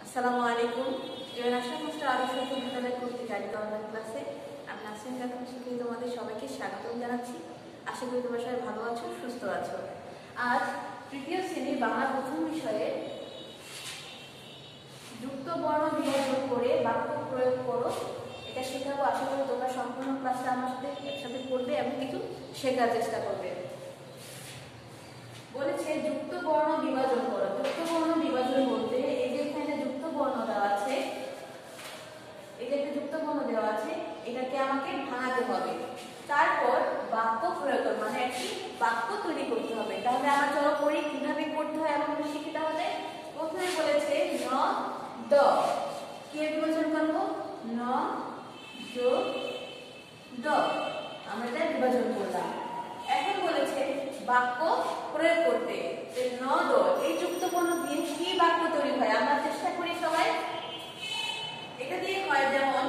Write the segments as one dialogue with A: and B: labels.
A: আসসালামু আলাইকুম। এবার আশা করছি আদর্শ বিদ্যালয় কর্তৃক আয়োজিত অনলাইন ক্লাসে আমি নাসরিন খাতুন শিক্ষিকা তোমাদের সবাইকে স্বাগতম জানাচ্ছি। আশা করি তোমরা সবাই ভালো আছো, সুস্থ আছো। আজ তৃতীয় শ্রেণীর বাংলা প্রথম বিষয়ে যুক্ত বর্ণ বিভাজন করে বাক্য প্রয়োগ করো এটা শেখাবো। আশা করি তোমরা সম্পূর্ণ ক্লাসটা আমার সাথে একসাথে করবে এবং কিছু শেখার চেষ্টা করবে। বলেছে যুক্ত বর্ণ বিভাজন করো। যুক্ত বর্ণ বিভাজন বলতে এই যে এখানে যুক্ত বর্ণ দেওয়া আছে, এই যে একটা যুক্ত বর্ণ দেওয়া আছে, এটাকে আমাকে ভাঙাতে হবে, তারপর বাক্য প্রয়োগ মানে একটি বাক্য তৈরি করতে হবে। তাহলে আমরা চলো করি কিভাবে করতে হয় এবং শিখি। তাহলে প্রথমে বলেছে ন দ, কি বিভাজন করবো? ন যোগ দ, আমরা এটা বিভাজন করলাম। এখন বলেছে বাক্য প্রয়োগ করতে, ন দ এই যুক্ত বর্ণ দিয়ে কি বাক্য তৈরি হয় আমরা চেষ্টা করি সবাই। এটা দিয়ে হয় যেমন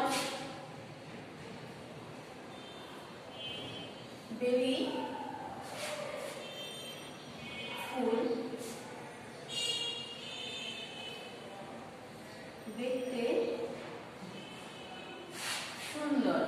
A: বেলি ফুল দেখতে সুন্দর।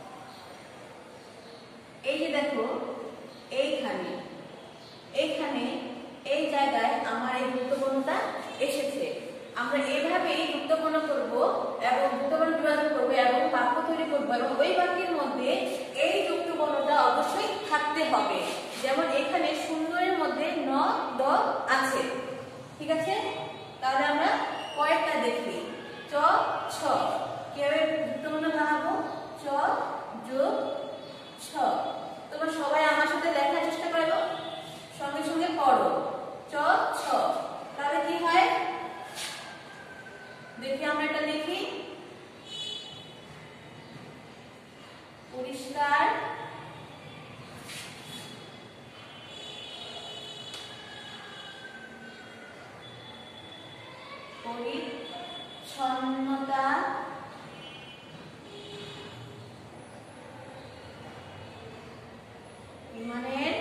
A: এই যে দেখো এইখানে এইখানে এই জায়গায় আমার এই যুক্তবর্ণটা এসেছে। আমরা এইভাবেই যুক্তবর্ণ করব এবং যুক্তবর্ণ বিভাজন করব এবং বাক্য তৈরি করব এবং ওই বাক্যের মধ্যে এই যুক্তবর্ণটা অবশ্যই থাকতে হবে। যেমন এখানে সুন্দরের মধ্যে ন দ আছে, ঠিক আছে? তাহলে আমরা কয়েকটা দেখি। চ ছ, কিভাবে যুক্তবর্ণ বানাবো? চ যোগ ছ। তোমরা সবাই আমার সাথে লেখার চেষ্টা করো, সঙ্গে সঙ্গে পড়ো। চ ছ, তাহলে কি হয় দেখি, আমরা এটা লিখি। পরিষ্কার, পরিচ্ছন্নতা, ইমানের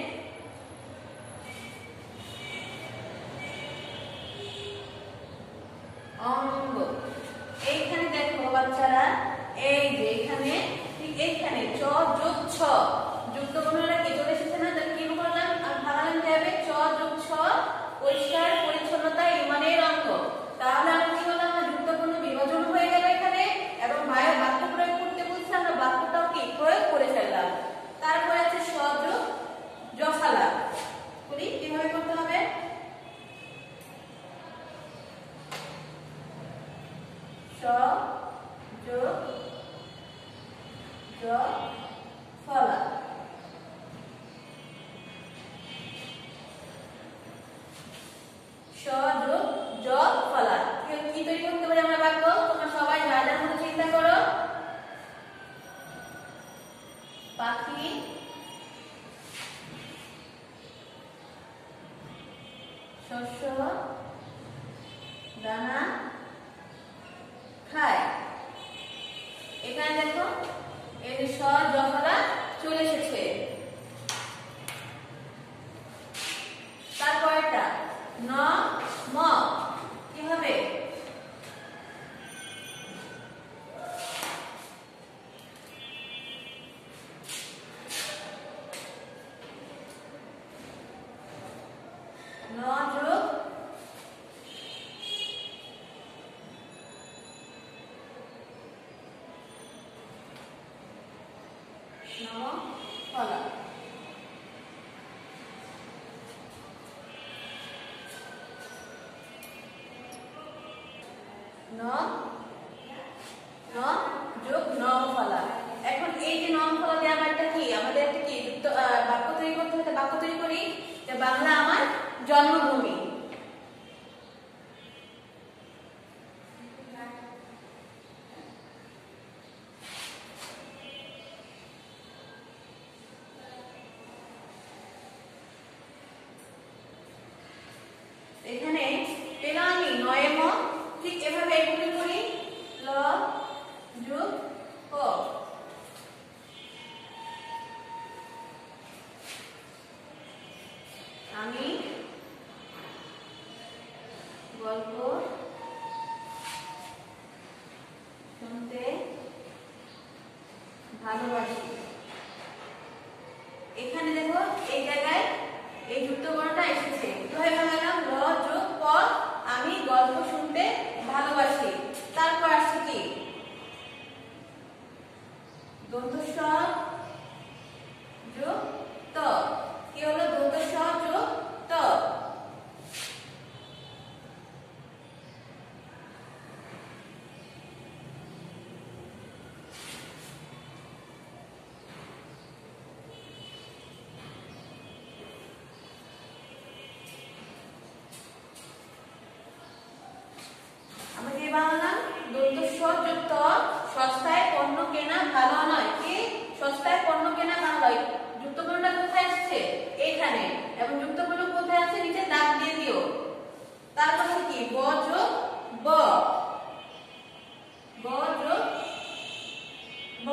A: অঙ্গ। এইখানে দেখো বাচ্চারা, এই যে এখানে ঠিক এইখানে চ যোগ ছ যুক্ত বর্ণটা কি চলে এসেছে না? তাহলে কি করলাম? আর ভাঙালাম কিভাবে? চ যোগ ছ, পরিষ্কার পরিচ্ছন্নতা ইমানের অঙ্গ। তাহলে আমরা কি বললাম? আমরা যুক্ত বর্ণ বিভাজন হয়ে গেল এখানে এবং বাক্য প্রয়োগ করতে বলছে, আমরা বাক্যটাও কি প্রয়োগ করে ফেললাম। তারপরে আছে স যোগ জফলা। বলি কিভাবে করতে হবে? স যোগ জফলা। স যোগ জফলা কি তৈরি করতে পারি আমরা বাক্য? তোমরা সবাই যার মধ্যে চিন্তা করো। পাখি শস্য দানা খায়। এখানে দেখো এই যে স জফলা চলে এসেছে। তারপরটা ন ম, কি হবে? ন যোগ ফলা। ন যোগ নফলা। এখন এই যে নফলা দিয়ে আমার একটা কি, আমাদের একটা কি বাক্য তৈরি করতে হবে। বাক্য তৈরি করি যে বাংলা আমার জন্মভূমি। এখানে পেলাম আমি নয় ম, ঠিক এভাবে এগুলো করি। ল যোগ ক, আমি গল্প শুনতে ভালোবাসি। এখানে দেখো এই জায়গায় এই যুক্ত বর্ণটা এসেছে, কিভাবে বানালাম? ল যোগ প, আমি গল্প শুনতে ভালোবাসি। তারপর আসছে কি? দন্ত স যোগ ত। কি হলো? দন্ত স যোগ ত। আমরা কি বানালাম? দন্ত স যোগ ত, সস্তায় পণ্য কেনা ভালো নয়। কি? সস্তায় পণ্য কেনা ভালো নয়। যুক্ত বর্ণটা কোথায় আসছে? এইখানে। এবং যুক্ত বর্ণ কোথায় আছে? নিচে দাগ দিয়ে দিও। তারপর কি? ব যোগ ব, ব যোগ ব।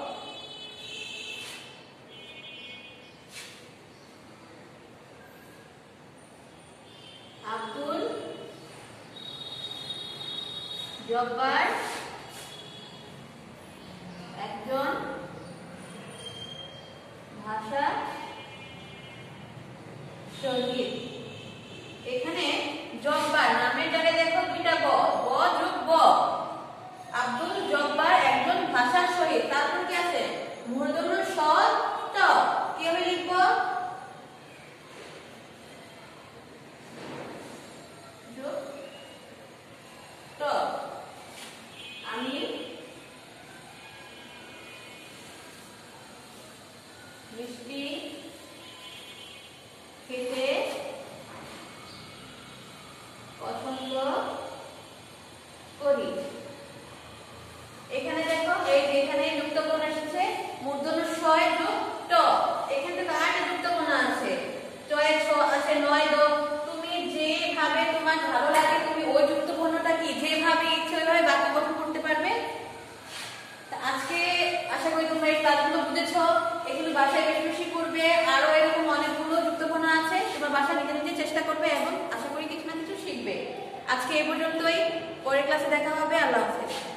A: আব্দুল জব্বার একজন ভাষা শহীদ। এখানে জব্বার নামের জায়গায় দেখো দুইটা ব, ব যোগ ব। আব্দুল জব্বার একজন ভাষা শহীদ। তারপর কি আছে? মূর্ধন্য স ত। কিভাবে লিখবো? যোগ ত। আমি মিষ্টি খেতে পছন্দ করি। এখানে দেখো এই যেখানে যুক্ত বর্ণ এসেছে মূর্ধন্য স যোগ ট। এখান থেকে আরেকটা যুক্ত বর্ণ আছে, ট এর ছ আছে, নয় দ। তুমি যেভাবে তোমার ভালো লাগে তুমি ওই যুক্ত বর্ণটা কি যেভাবে ইচ্ছে ওইভাবে বাক্য গঠন করতে পারবে। আজকে আশা করি তোমরা এই ক্লাসগুলো বুঝেছো। এগুলো বাসায় বেশি বেশি করবে। আরো এরকম অনেকগুলো যুক্তপূর্ণ আছে, তোমরা বাসায় নিজে নিজে চেষ্টা করবে এবং আশা করি কিছু না কিছু শিখবে। আজকে এই পর্যন্তই, পরের ক্লাসে দেখা হবে। আল্লাহ হাফেজ।